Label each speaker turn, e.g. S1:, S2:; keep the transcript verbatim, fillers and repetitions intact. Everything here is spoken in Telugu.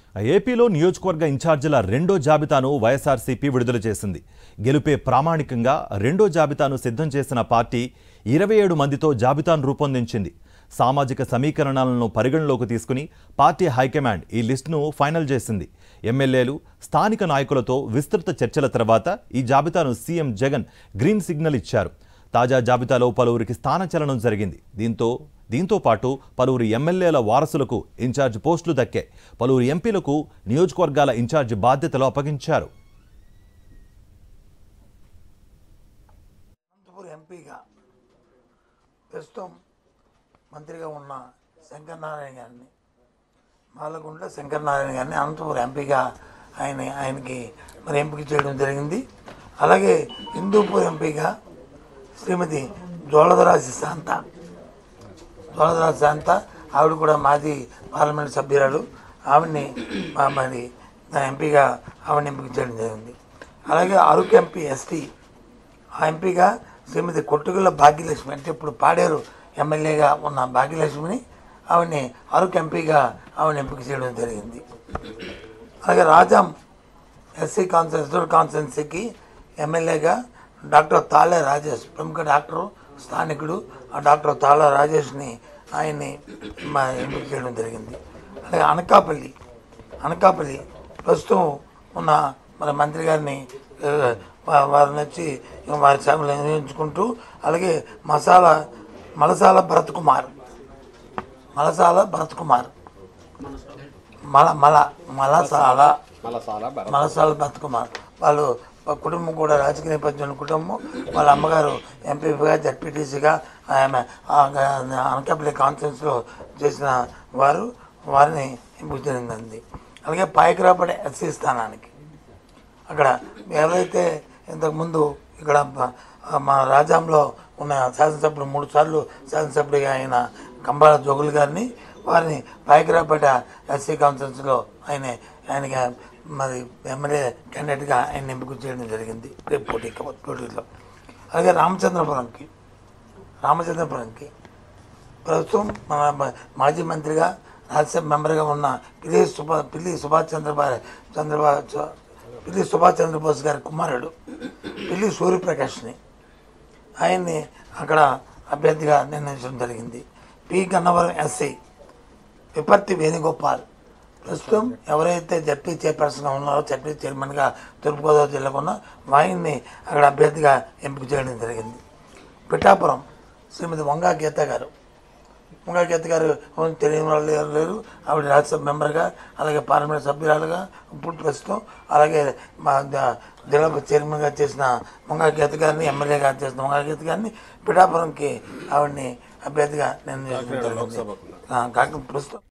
S1: ఏపీలో నియోజకవర్గ ఇన్ఛార్జీల రెండో జాబితాను వైఎస్ఆర్సీపీ విడుదల చేసింది. గెలుపే ప్రామాణికంగా రెండో జాబితాను సిద్ధం చేసిన పార్టీ ఇరవై ఏడు మందితో జాబితాను రూపొందించింది. సామాజిక సమీకరణాలను పరిగణలోకి తీసుకుని పార్టీ హైకమాండ్ ఈ లిస్టును ఫైనల్ చేసింది. ఎమ్మెల్యేలు, స్థానిక నాయకులతో విస్తృత చర్చల తర్వాత ఈ జాబితాను సీఎం జగన్ గ్రీన్ సిగ్నల్ ఇచ్చారు. తాజా జాబితాలో పలువురికి స్థానచలనం జరిగింది. దీంతో దీంతో పాటు పలువురు ఎమ్మెల్యేల వారసులకు ఇన్ఛార్జ్ పోస్టులు దక్కాయి. పలువురు ఎంపీలకు నియోజకవర్గాల ఇన్ఛార్జ్ బాధ్యతలు అప్పగించారు.
S2: అనంతపురం ఎంపీగా ప్రస్తుతం మంత్రిగా ఉన్న శంకరనారాయణ గారిని మాలగుండ్ల శంకరనారాయణ గారిని అనంతపురం ఎంపీగా ఆయన ఆయనకి మరి ఎంపిక చేయడం జరిగింది. అలాగే హిందూపూర్ ఎంపీగా శ్రీమతి జోలదరాజి శాంత జోలదరాజి శాంత ఆవిడ కూడా మాజీ పార్లమెంట్ సభ్యురాలు. ఆవిడ్ని మరి ఎంపీగా ఆవిడని ఎంపిక చేయడం జరిగింది. అలాగే అరకు ఎంపీ ఎస్టీ ఆ ఎంపీగా శ్రీమతి కొట్టుగుళ్ళ భాగ్యలక్ష్మి, అంటే ఇప్పుడు పాడేరు ఎమ్మెల్యేగా ఉన్న భాగ్యలక్ష్మిని ఆవిడని అరకు ఎంపీగా ఆవిడని ఎంపిక చేయడం జరిగింది. అలాగే రాజాం ఎస్సీ కాన్స్టిట్యూన్సీ కాన్స్టిట్యున్సీకి ఎమ్మెల్యేగా డాక్టర్ తాళ్ళ రాజేష్, ప్రముఖ డాక్టరు, స్థానికుడు, ఆ డాక్టర్ తాళ్ళ రాజేష్ని ఆయన్ని మా ఎంపిక చేయడం జరిగింది. అలాగే అనకాపల్లి అనకాపల్లి ప్రస్తుతం ఉన్న మన మంత్రి గారిని వారిని వచ్చి వారి సేవలు నిర్వహించుకుంటూ, అలాగే మసాలా మలసాల భరత్ కుమార్ మలసాల భరత్ కుమార్ మల మల మలసాల మలసాల భరత్ కుమార్ వాళ్ళు కుటుంబం కూడా రాజకీయ నేపథ్యం కుటుంబం. వాళ్ళ అమ్మగారు ఎంపీగా జడ్పీటీసీగా ఆమె అనకాపల్లి కాన్ఫరెన్స్లో చేసిన వారు వారిని ఎంపిక జరిగింది. అలాగే పాయకరాపడే ఎస్సీ స్థానానికి అక్కడ ఎవరైతే ఇంతకుముందు ఇక్కడ మా రాజ్యాంలో ఉన్న శాసనసభ్యులు మూడు సార్లు శాసనసభ్యుడిగా ఆయన కంబాల జోగులు గారిని వారిని పాయకరాపేట ఎస్సీ కాన్ఫరెన్స్లో ఆయన ఆయనకి మరి ఎమ్మెల్యే క్యాండిడేట్గా ఆయన ఎంపిక చేయడం జరిగింది రేపు పోటీ పోటీలో. అలాగే రామచంద్రపురంకి రామచంద్రపురంకి ప్రస్తుతం మన మాజీ మంత్రిగా రాజ్యసభ మెంబర్గా ఉన్న పిల్లి సుభా పిల్లి సుభాష్ చంద్రబాబు చంద్రబాబు పిల్లి సుభాష్ చంద్రబోస్ గారి కుమారుడు పిల్లి సూర్యప్రకాష్ని ఆయన్ని అక్కడ అభ్యర్థిగా నిర్ణయించడం జరిగింది. పి గన్నవరం ఎస్ఐ విపర్తి వేణుగోపాల్ ప్రస్తుతం ఎవరైతే జడ్పీ చైర్పర్సన్గా ఉన్నారో జడ్పీ చైర్మన్గా తూర్పుగోదావరి జిల్లాకు ఉన్న వాయిని అక్కడ అభ్యర్థిగా ఎంపిక చేయడం జరిగింది. పిఠాపురం శ్రీమతి వంగా గీత గారు వంగా గీత గారు తెలియని వాళ్ళు ఎవరు లేరు. ఆవిడ రాజ్యసభ మెంబర్గా అలాగే పార్లమెంట్ సభ్యురాలుగా ఇప్పుడు ప్రస్తుతం అలాగే మా జిల్లా చైర్మన్గా చేసిన వంగా గీత గారిని ఎమ్మెల్యేగా చేసిన వంగా గీత గారిని పిఠాపురంకి ఆవిడని అభ్యర్థిగా నిర్ణయించడం జరిగింది. కాక ప్రస్తుతం